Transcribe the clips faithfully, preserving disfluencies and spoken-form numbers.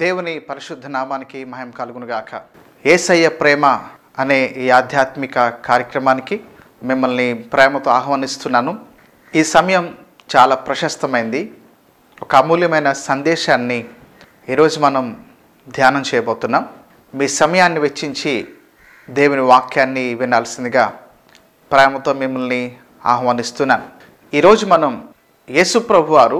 దేవుని పరిశుద్ధ నామానికి మహిమ కలుగునుగాక. యేసయ్య ప్రేమ అనే ఈ ఆధ్యాత్మిక కార్యక్రమానికి మిమ్మల్ని ప్రేమతో ఆహ్వానిస్తున్నాను. ఈ సమయం చాలా ప్రశస్తమైంది. ఒక అమూల్యమైన సందేశాన్ని ఈరోజు మనం ధ్యానం చేయబోతున్నాం. మీ సమయాన్ని వెచ్చించి దేవుని వాక్యాన్ని వినాల్సిందిగా ప్రేమతో మిమ్మల్ని ఆహ్వానిస్తున్నాను. ఈరోజు మనం యేసు ప్రభువారు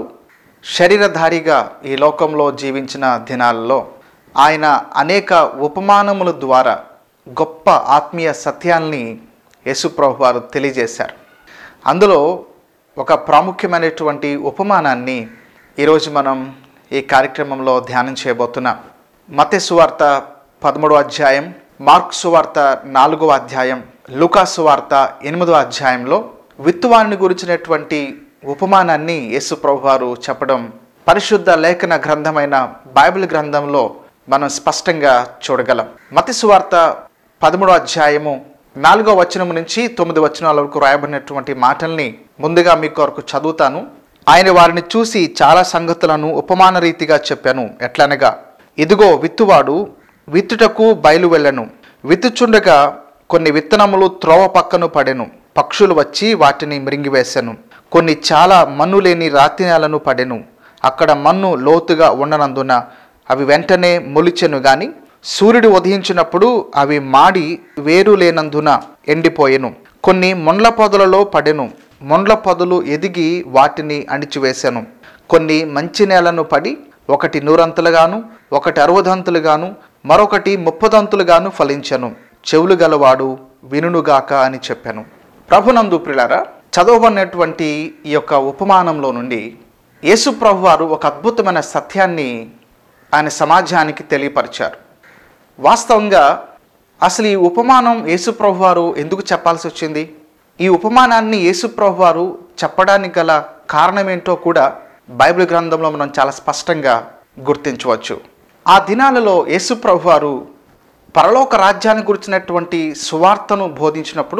శరీరధారిగా ఈ లోకంలో జీవించిన దినాల్లో ఆయన అనేక ఉపమానముల ద్వారా గొప్ప ఆత్మీయ సత్యాల్ని యేసు ప్రభువారు తెలియజేశారు. అందులో ఒక ప్రాముఖ్యమైనటువంటి ఉపమానాన్ని ఈరోజు మనం ఈ కార్యక్రమంలో ధ్యానం చేయబోతున్నాం. మత్తయి సువార్త పదమూడవ అధ్యాయం, మార్కు సువార్త నాలుగవ అధ్యాయం, లూకా సువార్త ఎనిమిదవ అధ్యాయంలో విత్తువాని గురించినటువంటి ఉపమానాన్ని యేసు ప్రభువారు చెప్పడం పరిశుద్ధ లేఖన గ్రంథమైన బైబిల్ గ్రంథంలో మనం స్పష్టంగా చూడగలం. మత్తయి సువార్త పదమూడవ అధ్యాయము నాలుగో వచనం నుంచి తొమ్మిది వచనాల వరకు రాయబడినటువంటి మాటల్ని ముందుగా మీ కొరకు చదువుతాను. ఆయన వారిని చూసి చాలా సంగతులను ఉపమాన రీతిగా చెప్పాను. ఎట్లనగా, ఇదిగో విత్తువాడు విత్తుటకు బయలు వెళ్ళను. విత్తుచుండగా కొన్ని విత్తనములు త్రోవ పక్కను పడెను. పక్షులు వచ్చి వాటిని మృంగివేశాను. కొన్ని చాలా మన్ను లేని రాతి నేలను పడెను. అక్కడ మన్ను లోతుగా ఉండనందున అవి వెంటనే మొలిచెను గాని సూర్యుడు ఉదయించినప్పుడు అవి మాడి వేరు లేనందున ఎండిపోయెను. కొన్ని మొండ్ల పొదలలో పడెను. మొండ్ల పొదలు ఎదిగి వాటిని అణిచివేశాను. కొన్ని మంచి నేలను పడి ఒకటి నూరంతులుగాను, ఒకటి అరవదంతులుగాను, మరొకటి ముప్పదంతులుగాను ఫలించెను. చెవులు గలవాడు వినుగాక అని చెప్పాను. ప్రభునందు ప్రియులారా, చదవబడినటువంటి ఈ యొక్క ఉపమానంలో నుండి యేసు ప్రభువారు ఒక అద్భుతమైన సత్యాన్ని ఆయన సమాజానికి తెలియపరిచారు. వాస్తవంగా అసలు ఈ ఉపమానం యేసు ప్రభువారు ఎందుకు చెప్పాల్సి వచ్చింది? ఈ ఉపమానాన్ని యేసు ప్రభువారు చెప్పడానికి గల కారణం ఏంటో కూడా బైబిల్ గ్రంథంలో మనం చాలా స్పష్టంగా గుర్తించవచ్చు. ఆ దినాలలో యేసు ప్రభువారు పరలోక రాజ్యాన్ని గురించినటువంటి సువార్తను బోధించినప్పుడు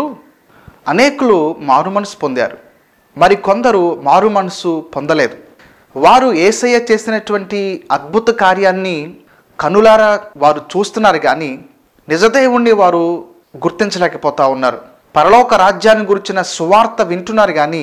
అనేకులు మారు మనసు పొందారు. మరి కొందరు మారు మనసు పొందలేదు. వారు యేసయ్య చేసినటువంటి అద్భుత కార్యాన్ని కనులారా వారు చూస్తున్నారు కానీ నిజదేవుణ్ణి వారు గుర్తించలేకపోతా ఉన్నారు. పరలోక రాజ్యాన్ని గురించిన సువార్త వింటున్నారు కానీ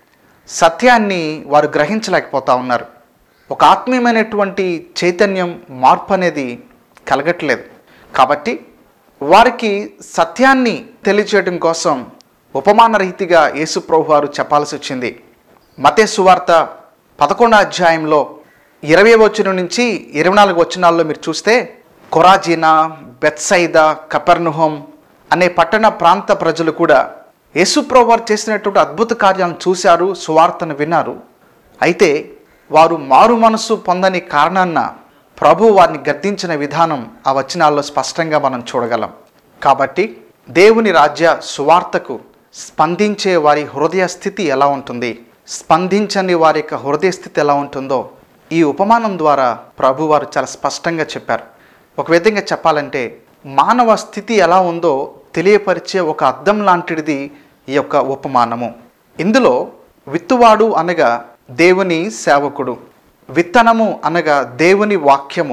సత్యాన్ని వారు గ్రహించలేకపోతా ఉన్నారు. ఒక ఆత్మీయమైనటువంటి చైతన్యం, మార్పు అనేది కలగట్లేదు. కాబట్టి వారికి సత్యాన్ని తెలియచేయడం కోసం ఉపమాన రీతిగా యేసు ప్రభువారు చెప్పాల్సి వచ్చింది. మత్తయి సువార్త పదకొండో అధ్యాయంలో ఇరవై వచనం నుంచి ఇరవై నాలుగు వచనాల్లో మీరు చూస్తే కొరాజీనా, బెత్సైదా, కపెర్నహూం అనే పట్టణ ప్రాంత ప్రజలు కూడా యేసు ప్రభువారు చేసినటువంటి అద్భుత కార్యాలను చూశారు, సువార్తను విన్నారు. అయితే వారు మారు మనసు పొందని కారణాన్న ప్రభు వారిని గద్దించిన విధానం ఆ వచనాల్లో స్పష్టంగా మనం చూడగలం. కాబట్టి దేవుని రాజ్య సువార్తకు స్పందించే వారి హృదయ స్థితి ఎలా ఉంటుంది, స్పందించని వారి యొక్క హృదయ స్థితి ఎలా ఉంటుందో ఈ ఉపమానం ద్వారా ప్రభు వారు చాలా స్పష్టంగా చెప్పారు. ఒక విధంగా చెప్పాలంటే మానవ స్థితి ఎలా ఉందో తెలియపరిచే ఒక అద్దం లాంటిది ఈ యొక్క ఉపమానము. ఇందులో విత్తువాడు అనగా దేవుని సేవకుడు, విత్తనము అనగా దేవుని వాక్యము,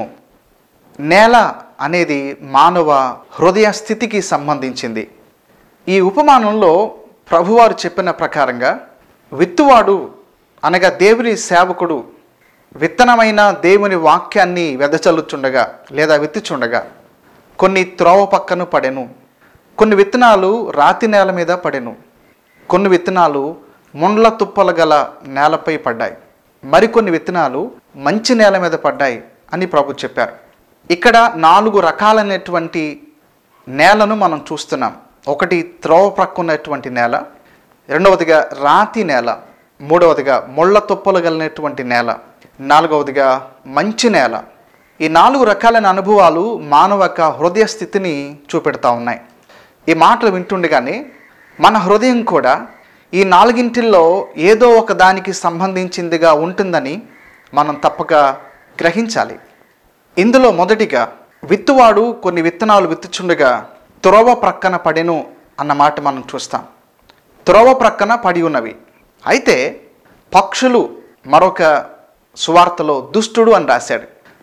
నేల అనేది మానవ హృదయ స్థితికి సంబంధించింది. ఈ ఉపమానంలో ప్రభువారు చెప్పిన ప్రకారంగా విత్తువాడు అనగా దేవుని సేవకుడు విత్తనమైన దేవుని వాక్యాన్ని వెదచల్లుచుండగా లేదా విత్తుచుండగా కొన్ని త్రోవ పక్కన పడెను. కొన్ని విత్తనాలు రాతి నేల మీద పడెను. కొన్ని విత్తనాలు ముండ్ల తుప్పలు గల నేలపై పడ్డాయి. మరికొన్ని విత్తనాలు మంచి నేల మీద పడ్డాయి అని ప్రభు చెప్పారు. ఇక్కడ నాలుగు రకాలైనటువంటి నేలను మనం చూస్తున్నాం. ఒకటి త్రోవ ప్రక్కున్నటువంటి నేల, రెండవదిగా రాతి నేల, మూడవదిగా ముళ్ళ తుప్పలు కలిగినటువంటి నేల, నాలుగవదిగా మంచి నేల. ఈ నాలుగు రకాలైన అనుభవాలు మానవ హృదయ స్థితిని చూపెడతా ఉన్నాయి. ఈ మాటలు వింటుండగానే మన హృదయం కూడా ఈ నాలుగింటిల్లో ఏదో ఒక దానికి సంబంధించిందిగా ఉంటుందని మనం తప్పక గ్రహించాలి. ఇందులో మొదటిగా విత్తువాడు కొన్ని విత్తనాలు విత్తుచుండగా త్రోవ ప్రక్కన పడెను అన్న మాట మనం చూస్తాం. త్రోవ ప్రక్కన పడి ఉన్నవి. అయితే పక్షులు మరొక సువార్తలో దుష్టుడు అని రాశాడు.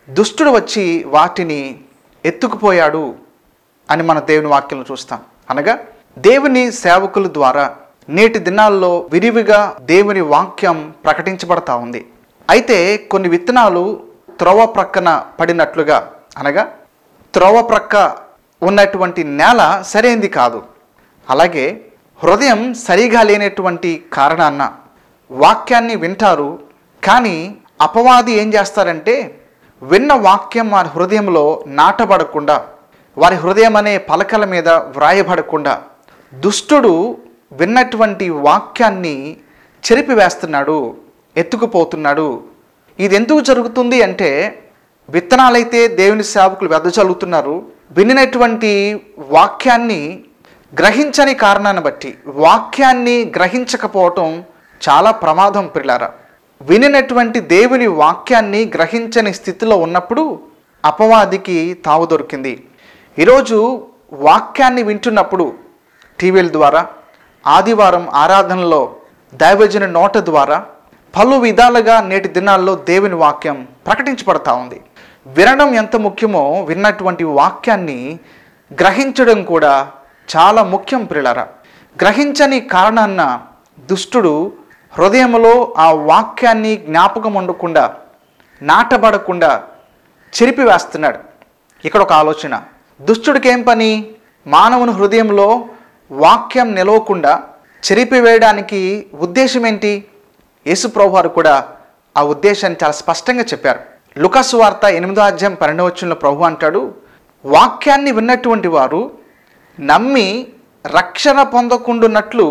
దుష్టుడు వచ్చి వాటిని ఎత్తుకుపోయాడు అని మన దేవుని వాక్యంలో చూస్తాం. అనగా దేవుని సేవకుల ద్వారా నేటి దినాల్లో విరివిగా దేవుని వాక్యం ప్రకటించబడతా ఉంది. అయితే కొన్ని విత్తనాలు త్రోవ ప్రక్కన పడినట్లుగా, అనగా త్రోవ ప్రక్క ఉన్నటువంటి నేల సరైంది కాదు. అలాగే హృదయం సరిగా లేనటువంటి కారణాన వాక్యాన్ని వింటారు, కానీ అపవాది ఏం చేస్తారంటే విన్న వాక్యం వారి హృదయంలో నాటబడకుండా, వారి హృదయం అనే పలకల మీద వ్రాయబడకుండా దుష్టుడు విన్నటువంటి వాక్యాన్ని చెరిపివేస్తున్నాడు, ఎత్తుకుపోతున్నాడు. ఇది ఎందుకు జరుగుతుంది అంటే, విత్తనాలైతే దేవుని సేవకులు వెదజల్లుతున్నారు, వినినటువంటి వాక్యాన్ని గ్రహించని కారణాన్ని బట్టి, వాక్యాన్ని గ్రహించకపోవటం చాలా ప్రమాదం ప్రియులారా. వినినటువంటి దేవుని వాక్యాన్ని గ్రహించని స్థితిలో ఉన్నప్పుడు అపవాదికి తావు దొరికింది. ఈరోజు వాక్యాన్ని వింటున్నప్పుడు టీవీల ద్వారా, ఆదివారం ఆరాధనలో దైవజన నోట ద్వారా పలు విధాలుగా నేటి దినాల్లో దేవుని వాక్యం ప్రకటించబడతా ఉంది. వినడం ఎంత ముఖ్యమో విన్నటువంటి వాక్యాన్ని గ్రహించడం కూడా చాలా ముఖ్యం ప్రియులారా. గ్రహించని కారణాన్న దుష్టుడు హృదయంలో ఆ వాక్యాన్ని జ్ఞాపకం ఉండకుండా, నాటబడకుండా చెరిపివేస్తున్నాడు. ఇక్కడ ఒక ఆలోచన, దుష్టుడికి ఏం పని? మానవుని హృదయంలో వాక్యం నిలవకుండా చెరిపివేయడానికి ఉద్దేశం ఏంటి? యేసు ప్రభువు వారు కూడా ఆ ఉద్దేశాన్ని చాలా స్పష్టంగా చెప్పారు. లూకాసు వార్త ఎనిమిదో అధ్యాయం పన్నెండవ వచనంలో ప్రభువు అంటాడు, వాక్యాన్ని విన్నటువంటి వారు నమ్మి రక్షణ పొందకుండున్నట్లు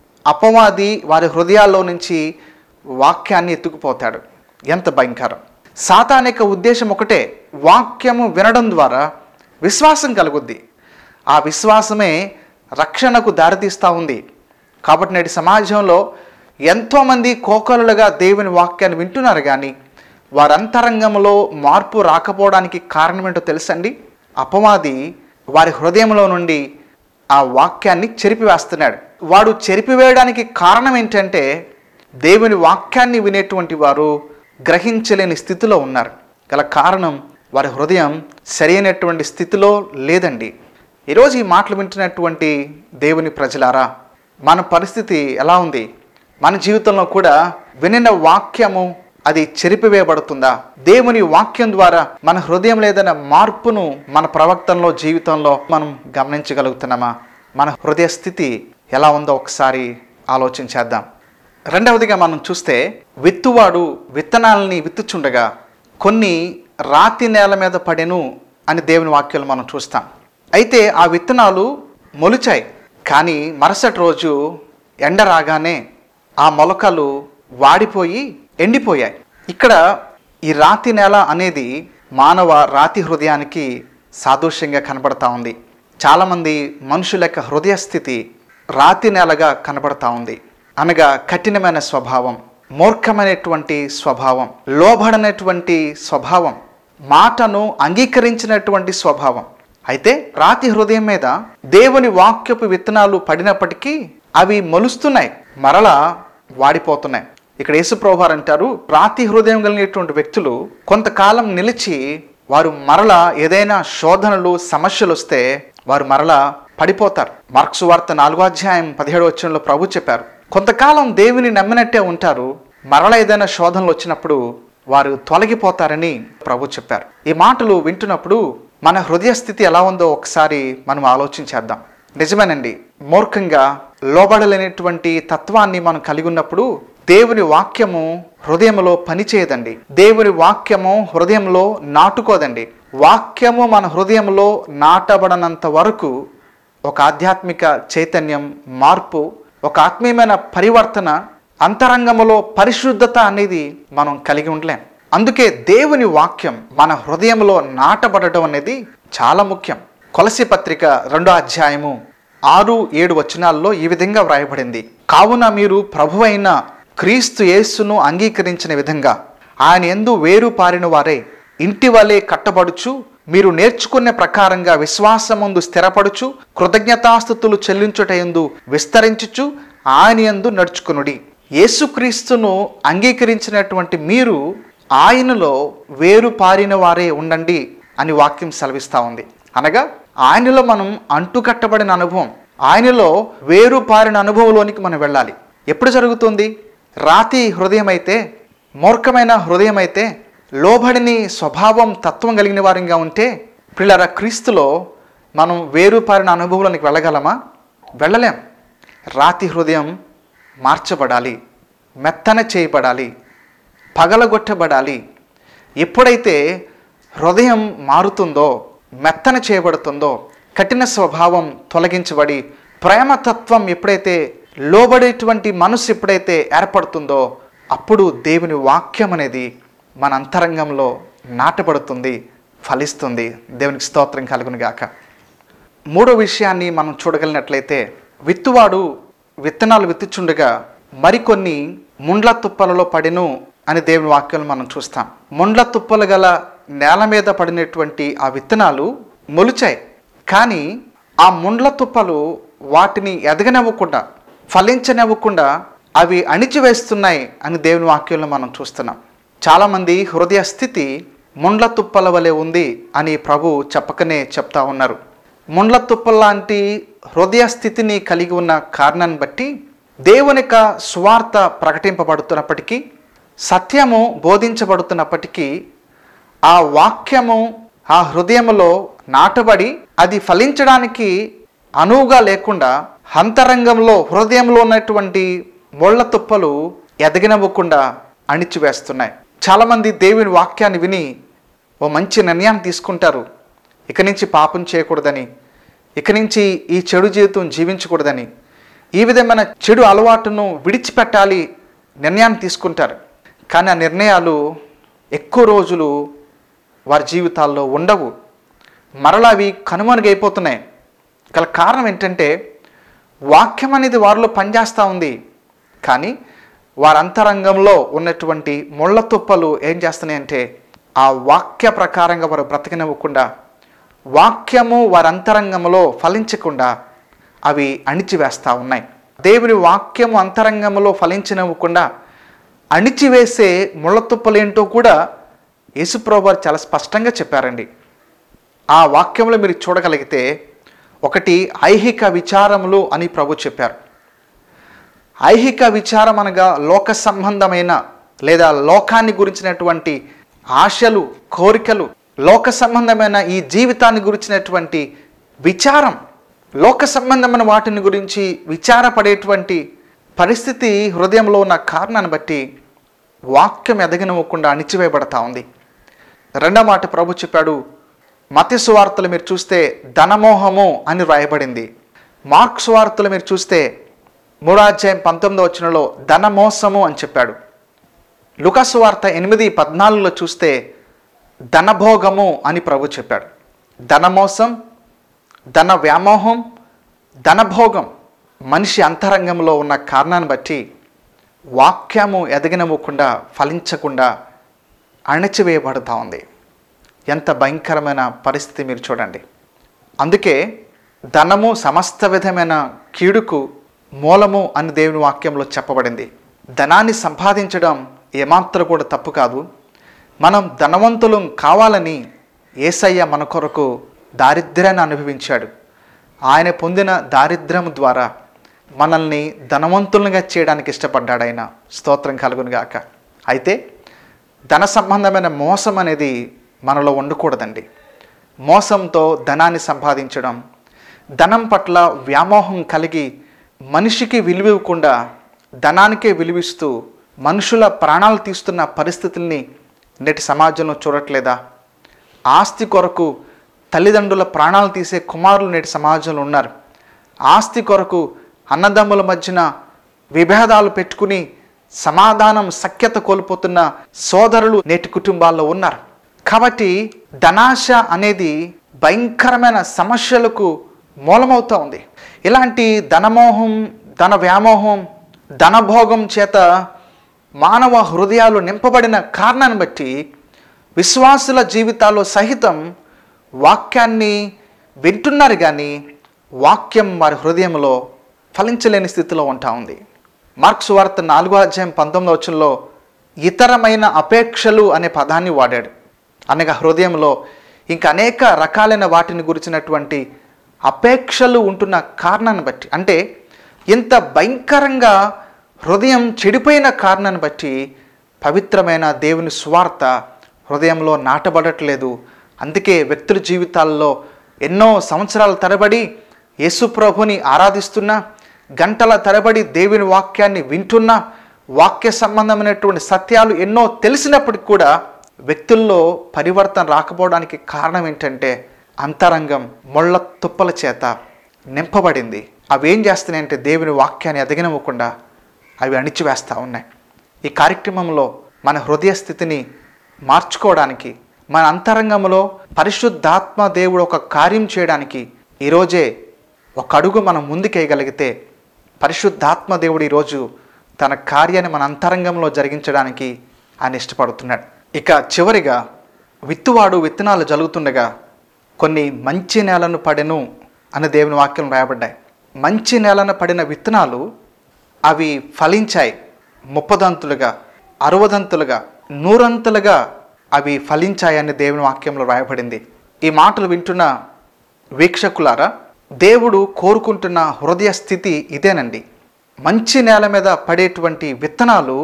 అపవాది వారి హృదయాల్లో నుంచి వాక్యాన్ని ఎత్తుకుపోతాడు. ఎంత భయంకరం! సాతానిక ఉద్దేశం ఒకటే, వాక్యము వినడం ద్వారా విశ్వాసం కలుగుద్ది. ఆ విశ్వాసమే రక్షణకు దారితీస్తూ ఉంది. కాబట్టి నేటి సమాజంలో ఎంతోమంది కోకలులుగా దేవుని వాక్యాన్ని వింటున్నారు, కానీ వారి అంతరంగంలో మార్పు రాకపోవడానికి కారణం ఏంటో తెలుసండి? అపవాది వారి హృదయంలో నుండి ఆ వాక్యాన్ని చెరిపివేస్తున్నాడు. వాడు చెరిపివేయడానికి కారణం ఏంటంటే, దేవుని వాక్యాన్ని వినేటువంటి వారు గ్రహించలేని స్థితిలో ఉన్నారు. గల కారణం వారి హృదయం సరైనటువంటి స్థితిలో లేదండి. ఈరోజు ఈ మాటలు వింటున్నటువంటి దేవుని ప్రజలారా, మన పరిస్థితి ఎలా ఉంది? మన జీవితంలో కూడా వినిన వాక్యము అది చెరిపివేయబడుతుందా? దేవుని వాక్యం ద్వారా మన హృదయంలో ఏదైనా మార్పును మన ప్రవర్తనలో, జీవితంలో మనం గమనించగలుగుతున్నామా? మన హృదయ స్థితి ఎలా ఉందో ఒకసారి ఆలోచించేద్దాం. రెండవదిగా మనం చూస్తే, విత్తువాడు విత్తనాలని విత్తుచుండగా కొన్ని రాతి నేల మీద పడెను అని దేవుని వాక్యాలు మనం చూస్తాం. అయితే ఆ విత్తనాలు మొలిచాయి, కానీ మరుసటి రోజు ఎండ రాగానే ఆ మొలకలు వాడిపోయి ఎండిపోయాయి. ఇక్కడ ఈ రాతి నేల అనేది మానవ రాతి హృదయానికి సాదృశ్యంగా కనబడతా ఉంది. చాలామంది మనుషుల యొక్క హృదయ స్థితి రాతి నేలగా కనబడతా ఉంది. అనగా కఠినమైన స్వభావం, మూర్ఖమైనటువంటి స్వభావం, లోబడనటువంటి స్వభావం, మాటను అంగీకరించినటువంటి స్వభావం. అయితే రాతి హృదయం మీద దేవుని వాక్యపు విత్తనాలు పడినప్పటికీ అవి మొలుస్తున్నాయి, మరలా వాడిపోతున్నాయి. ఇక్కడ యేసు ప్రభువారు అంటారు, రాతి హృదయం కలిగినటువంటి వ్యక్తులు కొంతకాలం నిలిచి వారు మరలా ఏదైనా శోధనలు, సమస్యలు వస్తే వారు మరలా పడిపోతారు. మార్క్సు వార్త నాలుగో అధ్యాయం పదిహేడు వచనంలో ప్రభు చెప్పారు, కొంతకాలం దేవుని నమ్మినట్టే ఉంటారు, మరలా ఏదైనా శోధనలు వచ్చినప్పుడు వారు తొలగిపోతారని ప్రభు చెప్పారు. ఈ మాటలు వింటున్నప్పుడు మన హృదయ స్థితి ఎలా ఉందో ఒకసారి మనం ఆలోచించేద్దాం. నిజమేనండి, మూర్ఖంగా లోబడలేనటువంటి తత్వాన్ని మనం కలిగి ఉన్నప్పుడు దేవుని వాక్యము హృదయంలో పనిచేయదండి. దేవుని వాక్యము హృదయంలో నాటుకోదండి. వాక్యము మన హృదయంలో నాటబడనంత వరకు ఒక ఆధ్యాత్మిక చైతన్యం, మార్పు, ఒక ఆత్మీయమైన పరివర్తన, అంతరంగములో పరిశుద్ధత అనేది మనం కలిగి ఉండలేం. అందుకే దేవుని వాక్యం మన హృదయంలో నాటబడటం అనేది చాలా ముఖ్యం. కొలస్సీ పత్రిక రెండో అధ్యాయము ఆరు ఏడు వచనాల్లో ఈ విధంగా వ్రాయబడింది, కావున మీరు ప్రభువైన క్రీస్తు యేసును అంగీకరించిన విధంగా ఆయన యందు వేరు పారిన వారే ఇంటి వలె కట్టబడుచు, మీరు నేర్చుకున్న ప్రకారంగా విశ్వాసమందు స్థిరపడుచు, కృతజ్ఞతాస్తుతులు చెల్లించుటయందు విస్తరించుచు ఆయన యందు నడుచుకునుడి. యేసుక్రీస్తును అంగీకరించినటువంటి మీరు ఆయనలో వేరు పారిన వారే ఉండండి అని వాక్యం సెలవిస్తూ ఉంది. అనగా ఆయనలో మనం అంటుకట్టబడిన అనుభవం, ఆయనలో వేరు పారిన అనుభవంలోనికి మనం వెళ్ళాలి. ఎప్పుడు జరుగుతుంది? రాతి హృదయం అయితే, మూర్ఖమైన హృదయం అయితే, లోబడిని స్వభావం తత్వం కలిగిన వారిగా ఉంటే, ప్రియులారా, క్రీస్తులో మనం వేరు పారిన అనుభవంలోనికి వెళ్ళగలమా? వెళ్ళలేం. రాతి హృదయం మార్చబడాలి, మెత్తన చేయబడాలి, పగలగొట్టబడాలి. ఎప్పుడైతే హృదయం మారుతుందో, మెత్తన చేయబడుతుందో, కఠిన స్వభావం తొలగించబడి ప్రేమతత్వం ఎప్పుడైతే, లోబడేటువంటి మనసు ఎప్పుడైతే ఏర్పడుతుందో, అప్పుడు దేవుని వాక్యం అనేది మన అంతరంగంలో నాటబడుతుంది, ఫలిస్తుంది. దేవునికి స్తోత్రం కలుగును గాక. మూడో విషయాన్ని మనం చూడగలిగినట్లయితే, విత్తువాడు విత్తనాలు విత్తుచుండగా మరికొన్ని ముండ్ల తుప్పలలో పడిను అని దేవుని వాక్యం మనం చూస్తాం. ముండ్ల తుప్పలు గల నేల మీద పడినటువంటి ఆ విత్తనాలు మొలిచాయి. కానీ ఆ ముండ్ల తుప్పలు వాటిని ఎదగనివ్వకుండా, ఫలించనివ్వకుండా అవి అణిచివేస్తున్నాయి అని దేవుని వాక్యంలో మనం చూస్తున్నాం. చాలామంది హృదయ స్థితి ముండ్ల తుప్పల వలె ఉంది అని ప్రభు చెప్పకనే చెప్తా ఉన్నారు. ముండ్ల తుప్పల లాంటి హృదయ స్థితిని కలిగి ఉన్న కారణాన్ని బట్టి దేవుని యొక్క సువార్త ప్రకటింపబడుతున్నప్పటికీ, సత్యము బోధించబడుతున్నప్పటికీ, ఆ వాక్యము ఆ హృదయములో నాటబడి అది ఫలించడానికి అనువుగా లేకుండా, అంతరంగంలో హృదయంలో ఉన్నటువంటి ముళ్ళ తుప్పలు ఎదగనివ్వకుండా అణిచివేస్తున్నాయి. చాలామంది దేవుని వాక్యాన్ని విని ఓ మంచి నిర్ణయాన్ని తీసుకుంటారు. ఇక నుంచి పాపం చేయకూడదని, ఇక నుంచి ఈ చెడు జీవితం జీవించకూడదని, ఈ విధమైన చెడు అలవాటును విడిచిపెట్టాలి నిర్ణయాన్ని తీసుకుంటారు. కానీ ఆ నిర్ణయాలు ఎక్కువ రోజులు వారి జీవితాల్లో ఉండవు, మరలా అవి కనుమరుగైపోతున్నాయి. గల కారణం ఏంటంటే, వాక్యం అనేది వారిలో పనిచేస్తూ ఉంది, కానీ వారి అంతరంగంలో ఉన్నటువంటి ముళ్ళ తుప్పలు ఏం చేస్తున్నాయంటే, ఆ వాక్య ప్రకారంగా వారు బ్రతకనివ్వకుండా, వాక్యము వారి అంతరంగంలో ఫలించకుండా అవి అణిచివేస్తూ ఉన్నాయి. దేవుని వాక్యము అంతరంగంలో ఫలించనివ్వకుండా అణిచివేసే ముళ్ళ తుప్పలేంటో కూడా యేసుప్రభువు వారు చాలా స్పష్టంగా చెప్పారండి. ఆ వాక్యంలో మీరు చూడగలిగితే, ఒకటి ఐహిక విచారములు అని ప్రభు చెప్పారు. ఐహిక విచారం అనగా లోక సంబంధమైన లేదా లోకాన్ని గురించినటువంటి ఆశలు, కోరికలు, లోక సంబంధమైన ఈ జీవితాన్ని గురించినటువంటి విచారం, లోక సంబంధమైన వాటిని గురించి విచారపడేటువంటి పరిస్థితి హృదయంలో ఉన్న కారణాన్ని బట్టి వాక్యం ఎదగనివ్వకుండా అణిచివేయబడతా ఉంది. రెండో మాట ప్రభు చెప్పాడు, మత్తయి సువార్తలు మీరు చూస్తే ధనమోహము అని రాయబడింది. మార్కు సువార్తలు మీరు చూస్తే మూడో అధ్యాయం పంతొమ్మిదో వచనంలో ధనమోసము అని చెప్పాడు. లూకా సువార్త ఎనిమిది పద్నాలుగులో చూస్తే ధనభోగము అని ప్రభు చెప్పాడు. ధనమోసం, ధన వ్యామోహం, ధనభోగం మనిషి అంతరంగంలో ఉన్న కారణాన్ని బట్టి వాక్యము ఎదగనివ్వకుండా, ఫలించకుండా అణచివేయబడుతూ ఉంది. ఎంత భయంకరమైన పరిస్థితి మీరు చూడండి. అందుకే ధనము సమస్త విధమైన కీడుకు మూలము అని దేవుని వాక్యంలో చెప్పబడింది. ధనాన్ని సంపాదించడం ఏమాత్రం కూడా తప్పు కాదు. మనం ధనవంతులం కావాలని యేసయ్య మన కొరకు దారిద్ర్యాన్ని అనుభవించాడు. ఆయన పొందిన దారిద్ర్యం ద్వారా మనల్ని ధనవంతులుగా చేయడానికి ఇష్టపడ్డాడు ఆయన. స్తోత్రం కలుగును గాక. అయితే ధన సంబంధమైన మోసం అనేది మనలో ఉండకూడదండి. మోసంతో ధనాన్ని సంపాదించడం, ధనం పట్ల వ్యామోహం కలిగి మనిషికి విలువివ్వకుండా ధనానికే విలువిస్తూ మనుషుల ప్రాణాలు తీస్తున్న పరిస్థితుల్ని నేటి సమాజంలో చూడట్లేదా? ఆస్తి కొరకు తల్లిదండ్రుల ప్రాణాలు తీసే కుమారులు నేటి సమాజంలో ఉన్నారు. ఆస్తి కొరకు అన్నదమ్ముల మధ్యన విభేదాలు పెట్టుకుని సమాధానం, సఖ్యత కోల్పోతున్న సోదరులు నేటి కుటుంబాల్లో ఉన్నారు. కాబట్టి ధనాశ అనేది భయంకరమైన సమస్యలకు మూలమవుతూ ఉంది. ఇలాంటి ధనమోహం, ధన వ్యామోహం, ధనభోగం చేత మానవ హృదయాలు నింపబడిన కారణాన్ని బట్టి విశ్వాసుల జీవితాల్లో సహితం వాక్యాన్ని వింటున్నారు, కానీ వాక్యం వారి హృదయంలో ఫలించలేని స్థితిలో ఉంటా ఉంది. మార్కు సువార్త నాలుగో అధ్యాయం పంతొమ్మిదో వచనంలో ఇతరమైన అపేక్షలు అనే పదాన్ని వాడాడు. అనగా హృదయంలో ఇంకా అనేక రకాలైన వాటిని గురించినటువంటి అపేక్షలు ఉంటున్న కారణాన్ని బట్టి, అంటే ఇంత భయంకరంగా హృదయం చెడిపోయిన కారణాన్ని బట్టి పవిత్రమైన దేవుని సువార్త హృదయంలో నాటబడట్లేదు. అందుకే వ్యక్తుల జీవితాల్లో ఎన్నో సంవత్సరాల తరబడి యేసు ప్రభుని ఆరాధిస్తున్నా, గంటల తరబడి దేవుని వాక్యాన్ని వింటున్నా, వాక్య సంబంధమైనటువంటి సత్యాలు ఎన్నో తెలిసినప్పటికి కూడా వ్యక్తుల్లో పరివర్తన రాకపోవడానికి కారణం ఏంటంటే అంతరంగం ముళ్ళ తుప్పల చేత నింపబడింది. అవి ఏం చేస్తున్నాయంటే దేవుని వాక్యాన్ని ఎదగనివ్వకుండా అవి అణిచివేస్తూ ఉన్నాయి. ఈ కార్యక్రమంలో మన హృదయ స్థితిని మార్చుకోవడానికి, మన అంతరంగంలో పరిశుద్ధాత్మ దేవుడు ఒక కార్యం చేయడానికి ఈరోజే ఒక అడుగు మనం ముందుకేయగలిగితే పరిశుద్ధాత్మ దేవుడు ఈరోజు తన కార్యాన్ని మన అంతరంగంలో జరిగించడానికి ఆయన ఇష్టపడుతున్నాడు. ఇక చివరిగా విత్తువాడు విత్తనాలు జరుగుతుండగా కొన్ని మంచి నేలను పడెను అని దేవుని వాక్యం రాయబడ్డాయి. మంచి నేలను పడిన విత్తనాలు అవి ఫలించాయి. ముప్పదంతులుగా, అరవదంతులుగా, నూరంతులుగా అవి ఫలించాయని దేవుని వాక్యంలో రాయబడింది. ఈ మాటలు వింటున్న వీక్షకులారా, దేవుడు కోరుకుంటున్న హృదయ స్థితి ఇదేనండి. మంచి నేల మీద పడేటువంటి విత్తనాలు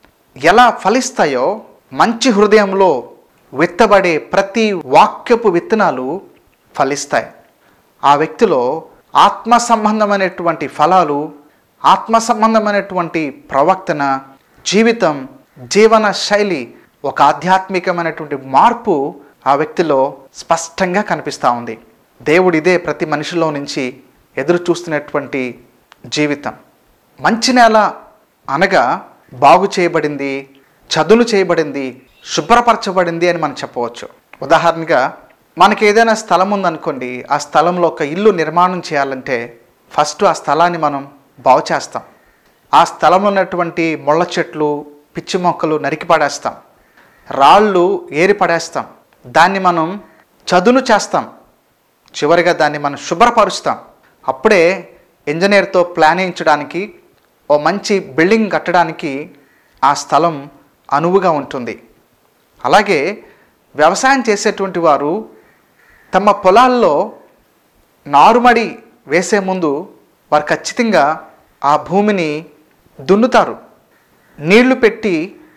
ఎలా ఫలిస్తాయో, మంచి హృదయంలో విత్తబడే ప్రతి వాక్యపు విత్తనాలు ఫలిస్తాయి. ఆ వ్యక్తిలో ఆత్మ సంబంధమైనటువంటి ఫలాలు, ఆత్మ సంబంధమైనటువంటి ప్రవర్తన, జీవితం, జీవన శైలి, ఒక ఆధ్యాత్మికమైనటువంటి మార్పు ఆ వ్యక్తిలో స్పష్టంగా కనిపిస్తూ ఉంది. దేవుడు ఇదే ప్రతి మనిషిలో నుంచి ఎదురు చూస్తున్నటువంటి జీవితం. మంచి నేల అనగా బాగు చేయబడింది, చదును చేయబడింది, శుభ్రపరచబడింది అని మనం చెప్పవచ్చు. ఉదాహరణగా మనకి ఏదైనా స్థలం ఉందనుకోండి, ఆ స్థలంలో ఒక ఇల్లు నిర్మాణం చేయాలంటే ఫస్ట్ ఆ స్థలాన్ని మనం బాగు చేస్తాం. ఆ స్థలంలో ఉన్నటువంటి ముళ్ళ చెట్లు, పిచ్చి మొక్కలు నరికి పడేస్తాం, రాళ్ళు ఏరి పడేస్తాం, దాన్ని మనం చదును చేస్తాం, చివరిగా దాన్ని మనం శుభ్రపరుస్తాం. అప్పుడే ఇంజనీర్తో ప్లాన్ వేయించడానికి, ఓ మంచి బిల్డింగ్ కట్టడానికి ఆ స్థలం అనువుగా ఉంటుంది. అలాగే వ్యవసాయం చేసేటువంటి వారు తమ పొలాల్లో నారుమడి వేసే ముందు వారు ఖచ్చితంగా ఆ భూమిని దున్నుతారు, నీళ్లు పెట్టి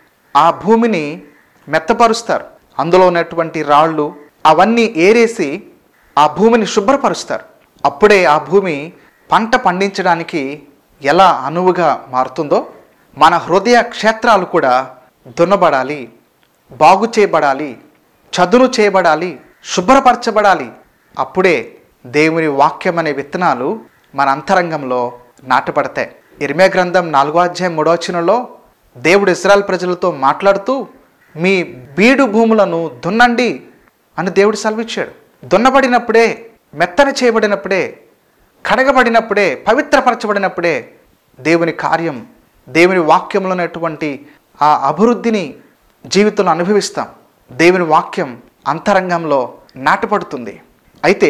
ఆ భూమిని మెత్తపరుస్తారు, అందులో ఉన్నటువంటి రాళ్ళు అవన్నీ ఏరేసి ఆ భూమిని శుభ్రపరుస్తారు. అప్పుడే ఆ భూమి పంట పండించడానికి ఎలా అనువుగా మారుతుందో మన హృదయ క్షేత్రాలు కూడా దున్నబడాలి, బాగు చేయబడాలి, చదును చేయబడాలి, శుభ్రపరచబడాలి. అప్పుడే దేవుని వాక్యం అనే విత్తనాలు మన అంతరంగంలో నాటబడతాయి. ఇర్మియా గ్రంథం నాలుగో అధ్యాయం మూడో వచనంలో దేవుడు ఇశ్రాయేలు ప్రజలతో మాట్లాడుతూ మీ బీడు భూములను దున్నండి అని దేవుడు సెలవిచ్చాడు. దున్నబడినప్పుడే, మెత్తన చేయబడినప్పుడే, కడగబడినప్పుడే, పవిత్రపరచబడినప్పుడే దేవుని కార్యం, దేవుని వాక్యంలో ఉన్నటువంటి ఆ అభివృద్ధిని జీవితంలో అనుభవిస్తాం. దేవుని వాక్యం అంతరంగంలో నాటపడుతుంది. అయితే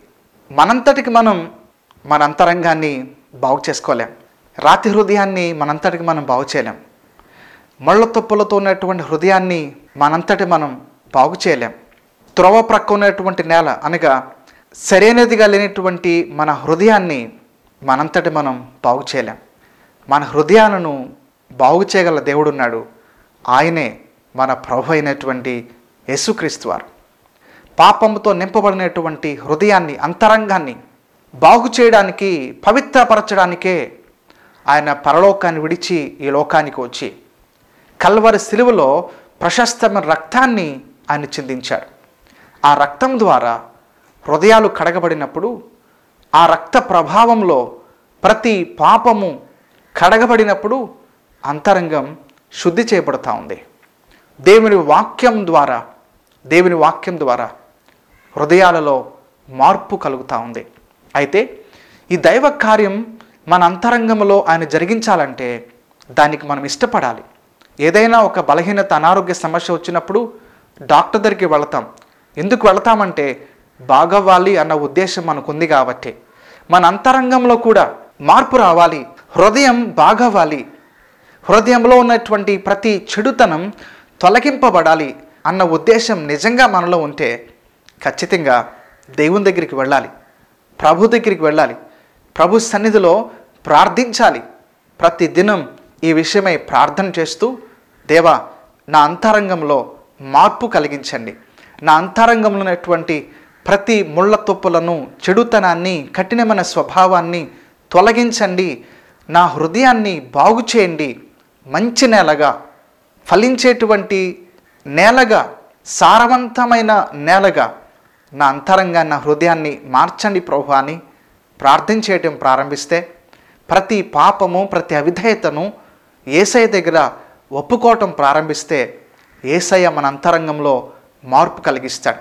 మనంతటికి మనం మన అంతరంగాన్ని బాగు చేసుకోలేం. రాతి హృదయాన్ని మనంతటికి మనం బాగు చేయలేం. ముళ్ళ తుప్పలతో ఉన్నటువంటి హృదయాన్ని మనంతటి మనం బాగు చేయలేం. త్రోవ ప్రక్క ఉన్నటువంటి నేల అనగా సరైనదిగా లేనటువంటి మన హృదయాన్ని మనంతటి మనం బాగు చేయలేం. మన హృదయాలను బాగు చేయగల దేవుడు ఉన్నాడు. ఆయనే మన ప్రభు అయినటువంటి యేసుక్రీస్తు వారు. పాపంతో నింపబడినటువంటి హృదయాన్ని, అంతరంగాన్ని బాగు చేయడానికి, పవిత్రపరచడానికే ఆయన పరలోకాన్ని విడిచి ఈ లోకానికి వచ్చి కల్వరి శిలువలో ప్రశస్తమైన రక్తాన్ని ఆయన చిందించాడు. ఆ రక్తం ద్వారా హృదయాలు కడగబడినప్పుడు, ఆ రక్త ప్రభావంలో ప్రతి పాపము కడగబడినప్పుడు అంతరంగం శుద్ధి చేయబడుతూ ఉంది. దేవుని వాక్యం ద్వారా దేవుని వాక్యం ద్వారా హృదయాలలో మార్పు కలుగుతూ ఉంది. అయితే ఈ దైవ కార్యం మన అంతరంగంలో ఆయన జరిగించాలంటే దానికి మనం ఇష్టపడాలి. ఏదైనా ఒక బలహీనత, అనారోగ్య సమస్య వచ్చినప్పుడు డాక్టర్ దగ్గరికి వెళతాం. ఎందుకు వెళతామంటే బాగవ్వాలి అన్న ఉద్దేశం మనకు ఉంది కాబట్టి. మన అంతరంగంలో కూడా మార్పు రావాలి, హృదయం బాగవ్వాలి. హృదయంలో ఉన్నటువంటి ప్రతి చెడుతనం తొలగింపబడాలి అన్న ఉద్దేశం నిజంగా మనలో ఉంటే ఖచ్చితంగా దేవుని దగ్గరికి వెళ్ళాలి, ప్రభు దగ్గరికి వెళ్ళాలి, ప్రభు సన్నిధిలో ప్రార్థించాలి. ప్రతి దినం ఈ విషయమై ప్రార్థన చేస్తూ, దేవా నా అంతరంగంలో మార్పు కలిగించండి, నా అంతరంగంలో ఉన్నటువంటి ప్రతి ముళ్ళ తుప్పులను, చెడుతనాన్ని, కఠినమైన స్వభావాన్ని తొలగించండి, నా హృదయాన్ని బాగు చేయండి, మంచి నేలగా, ఫలించేటువంటి నేలగా, సారవంతమైన నేలగా నా అంతరంగాన్ని, నా హృదయాన్ని మార్చండి ప్రభు అని ప్రార్థన చేయటం ప్రారంభిస్తే ప్రతి పాపము, ప్రతి అవిధేయతను యేసయ్య దగ్గర ఒప్పుకోవటం ప్రారంభిస్తే యేసయ్య మన అంతరంగంలో మార్పు కలిగిస్తాడు,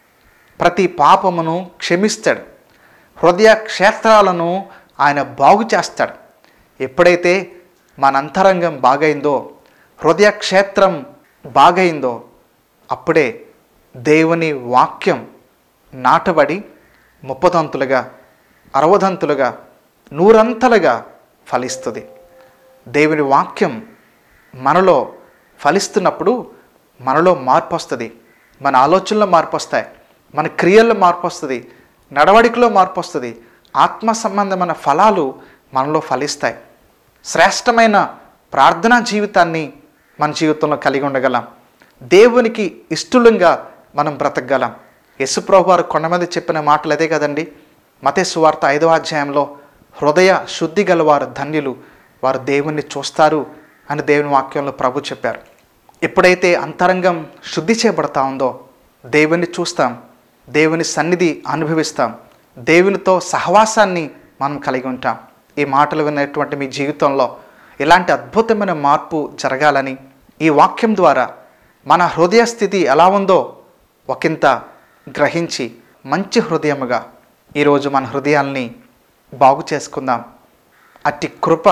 ప్రతి పాపమును క్షమిస్తాడు, హృదయ క్షేత్రాలను ఆయన బాగు చేస్తాడు. ఎప్పుడైతే మన అంతరంగం బాగైందో, హృదయ క్షేత్రం బాగైందో, అప్పుడే దేవుని వాక్యం నాటబడి ముప్పదంతులుగా, అరవదంతులుగా, నూరంతలుగా ఫలిస్తుంది. దేవుని వాక్యం మనలో ఫలిస్తున్నప్పుడు మనలో మార్పు వస్తుంది, మన ఆలోచనలో మార్పు వస్తాయి, మన క్రియల్లో మార్పు వస్తుంది, నడవడికలో మార్పు వస్తుంది, ఆత్మ సంబంధమైన ఫలాలు మనలో ఫలిస్తాయి. శ్రేష్టమైన ప్రార్థనా జీవితాన్ని మన జీవితంలో కలిగి ఉండగలం, దేవునికి ఇష్టలుగా మనం బ్రతకగలం. యేసుప్రభు వారు కొండ మీద చెప్పిన మాటలు అదే కదండి. మత్తయి సువార్త ఐదవ అధ్యాయంలో హృదయ శుద్ధి గలవారు ధన్యులు, వారు దేవుణ్ణి చూస్తారు అని దేవుని వాక్యంలో ప్రభు చెప్పారు. ఎప్పుడైతే అంతరంగం శుద్ధి చేయబడతా ఉందో దేవుణ్ణి చూస్తాం, దేవుని సన్నిధి అనుభవిస్తాం, దేవునితో సహవాసాన్ని మనం కలిగి ఉంటాం. ఈ మాటలు విన్నటువంటి మీ జీవితంలో ఇలాంటి అద్భుతమైన మార్పు జరగాలని, ఈ వాక్యం ద్వారా మన హృదయ స్థితి ఎలా ఉందో ఒకంత గ్రహించి మంచి హృదయముగా ఈరోజు మన హృదయాల్ని బాగు చేసుకుందాం. అట్టి కృప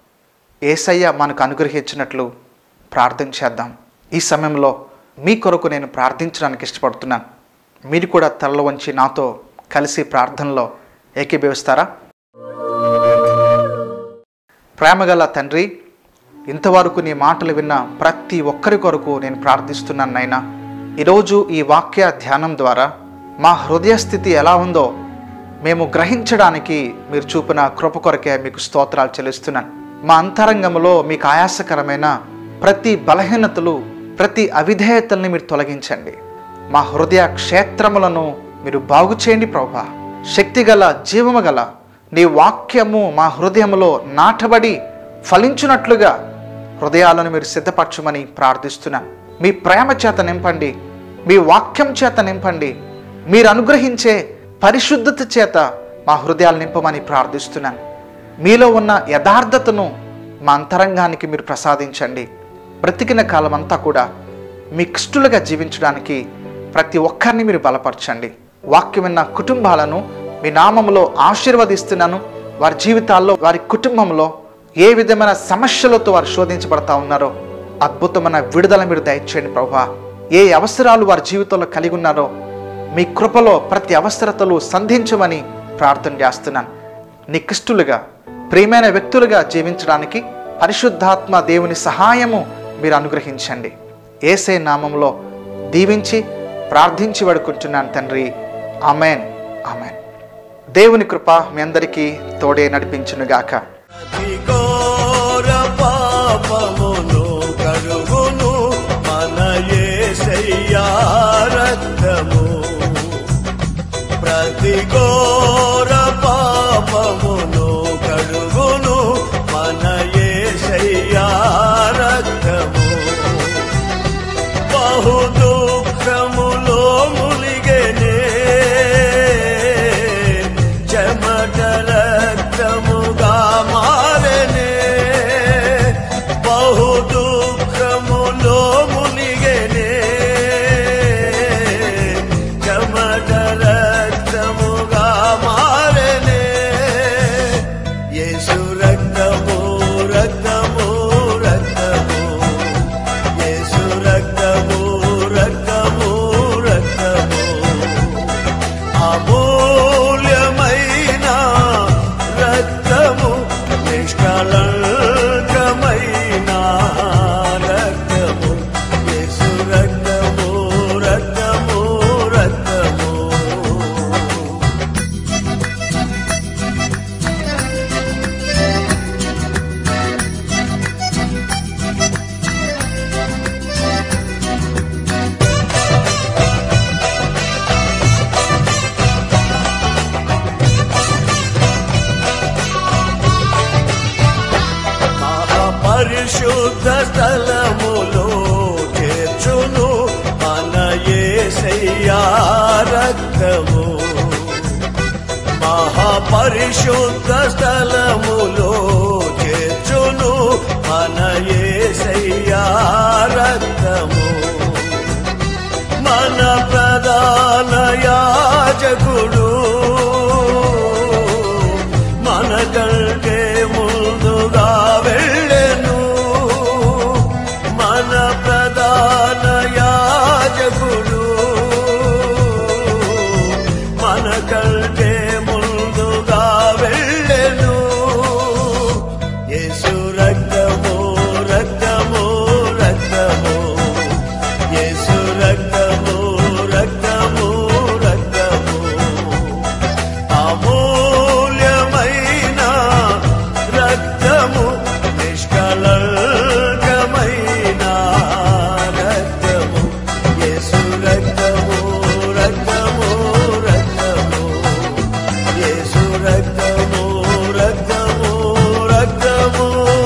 యేసయ్య మనకు అనుగ్రహించినట్లు ప్రార్థన చేద్దాం. ఈ సమయంలో మీ కొరకు నేను ప్రార్థించడానికి ఇష్టపడుతున్నాను. మీరు కూడా తలలో వంచి నాతో కలిసి ప్రార్థనలో ఏకీభవిస్తారా? ప్రేమగల తండ్రి, ఇంతవరకు నీ మాటలు విన్న ప్రతి ఒక్కరి కొరకు నేను ప్రార్థిస్తున్నాను నాయనా. ఈరోజు ఈ వాక్య ధ్యానం ద్వారా మా హృదయ స్థితి ఎలా ఉందో మేము గ్రహించడానికి మీరు చూపిన కృప కొరకే మీకు స్తోత్రాలు చెల్లిస్తున్నాను. మా అంతరంగంలో మీకు ఆయాసకరమైన ప్రతి బలహీనతలు, ప్రతి అవిధేయతల్ని మీరు తొలగించండి. మా హృదయ క్షేత్రములను మీరు బాగు చేయండి ప్రభువా. శక్తిగల, జీవము గల నీ వాక్యము మా హృదయములో నాటబడి ఫలించున్నట్లుగా హృదయాలను మీరు సిద్ధపరచమని ప్రార్థిస్తున్నాను. మీ ప్రేమ చేత నింపండి, మీ వాక్యం చేత నింపండి, మీరు అనుగ్రహించే పరిశుద్ధత చేత మా హృదయాలు నింపమని ప్రార్థిస్తున్నాను. మీలో ఉన్న యథార్థతను మా అంతరంగానికి మీరు ప్రసాదించండి. బ్రతికిన కాలం అంతా కూడా మీకు ఇష్టలుగా జీవించడానికి ప్రతి ఒక్కరిని మీరు బలపరచండి. వాక్యం విన్న కుటుంబాలను మీ నామములో ఆశీర్వదిస్తున్నాను. వారి జీవితాల్లో, వారి కుటుంబంలో ఏ విధమైన సమస్యలతో వారు శోధించబడతా ఉన్నారో అద్భుతమైన విడుదల మీరు దయచేయండి ప్రభువా. ఏ అవసరాలు వారి జీవితంలో కలిగి ఉన్నారో మీ కృపలో ప్రతి అవసరతలు సంధించమని ప్రార్థన చేస్తున్నాను. నీకిష్టులుగా, ప్రియమైన వ్యక్తులుగా జీవించడానికి పరిశుద్ధాత్మ దేవుని సహాయము మీరు అనుగ్రహించండి. యేసే నామంలో దీవించి ప్రార్థించి వేడుకుంటున్నాను తండ్రి. Amen, amen. దేవుని కృప మీ అందరికీ తోడే నడిపించునుగాక. పాపమును కడుగును మన యేసయ్యా రక్తము, ప్రతి ఘోర పాపమును కడుగును మన యేసయ్యా రక్తము. బహు దుఃఖములో మునిగెనే చెమట రక్తముగా మారెనే, బహు దుఃఖములో మునిగెనే చెమట రక్తముగా మారెనే. యేసు రక్తము, రక్తము, రక్తము, యేసు రక్తము, రక్తము, రక్తము, అమూల్యమైన రక్తము, నిష్కళంకమైన పరిశుద్ధ స్థలములో చేర్చును మన యేసయ్యా రక్తము. మహాపరిశుద్ధ స్థలములో చేర్చును మన యేసయ్యా రక్తము. మన ప్రధాన యాజకుడు మన కంటే ముందుగా వెళ్ళెను. మన ప్రధాన యాజకుడు మన కంటే ముందుగా వెళ్ళెను. యేసు రక్తము రక్తము రక్తము, యేసు రక్తము రక్తము రక్తము, అమూల్యమైన రక్తము, నిష్కళంకమైన రక్తము. యేసు రక్తము రక్తము రక్తము, యేసు రక్తము రక్తము రక్తము.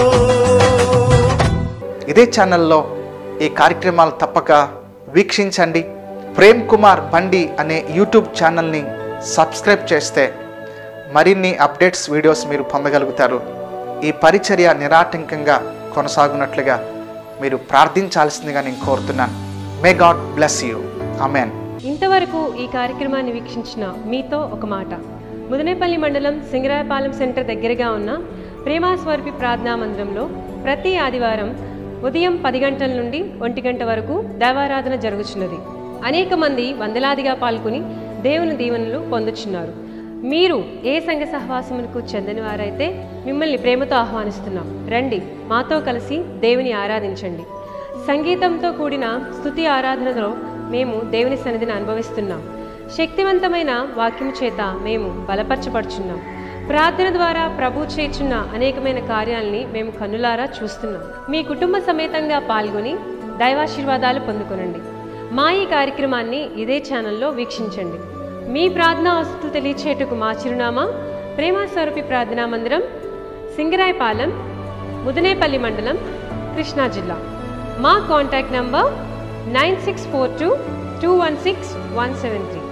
ఇదే ఛానల్లో ఈ కార్యక్రమాలు తప్పక వీక్షించండి. ప్రేమ్ కుమార్ బండి అనే యూట్యూబ్ ఛానల్ని సబ్స్క్రైబ్ చేస్తే మరిన్ని అప్డేట్స్ వీడియోస్ మీరు పొందగలుగుతారు. ఈ పరిచర్య నిరాటంకంగా కొనసాగునట్లుగా మీరు ప్రార్థించాల్సిందిగా నేను కోరుతున్నాను. May God bless you. Amen. ఇంతవరకు ఈ కార్యక్రమాన్ని వీక్షించిన మీతో ఒక మాట. ముదనేపల్లి మండలం సింగరాయపాలెం సెంటర్ దగ్గరగా ఉన్న ప్రేమాస్వరూపి ప్రార్థనా మందిరంలో ప్రతి ఆదివారం ఉదయం పది గంటల నుండి ఒంటి గంట వరకు దైవారాధన జరుగుతున్నది. అనేక మంది వందలాదిగా పాల్గొని దేవుని దీవెనలు పొందుచున్నారు. మీరు ఏ సంఘ సహవాసమునకు చెందిన వారైతే మిమ్మల్ని ప్రేమతో ఆహ్వానిస్తున్నాం. రండి, మాతో కలిసి దేవుని ఆరాధించండి. సంగీతంతో కూడిన స్తుతి ఆరాధనలో మేము దేవుని సన్నిధిని అనుభవిస్తున్నాం. శక్తివంతమైన వాక్యము చేత మేము బలపరచబడుచున్నాం. ప్రార్థన ద్వారా ప్రభు చేర్చున్న అనేకమైన కార్యాలని మేము కన్నులారా చూస్తున్నాం. మీ కుటుంబ సమేతంగా పాల్గొని దైవాశీర్వాదాలు పొందుకొనండి. మా ఈ కార్యక్రమాన్ని ఇదే ఛానల్లో వీక్షించండి. మీ ప్రార్థనా అవసరాలు తెలియచేటుకు మా చిరునామా ప్రేమాస్వరూపి ప్రార్థనా మందిరం, సింగరాయపాలెం, ముదనేపల్లి మండలం, కృష్ణా జిల్లా. మా contact number nine six four two two one six one seven three.